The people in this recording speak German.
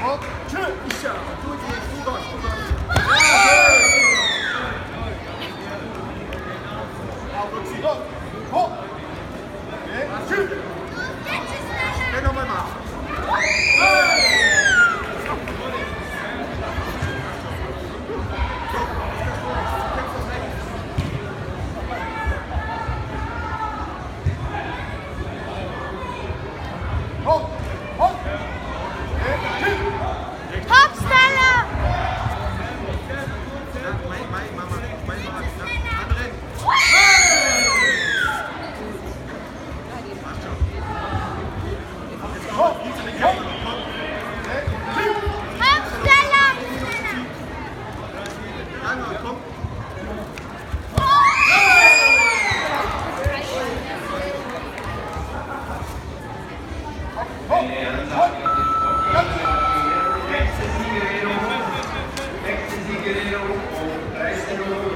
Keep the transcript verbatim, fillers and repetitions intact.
好，去一下，注意出到出到。好，我举个，好，哎，去，跟他们嘛。好，好，哎，去。 Top Stella! Mein, mein, Mama, mein Mama, andere. Hopp, hopp. Top Stella! Einmal, komm. Hopp, hopp. Nächste Siegerehrung, nächste Siegerehrung um dreizehn Uhr.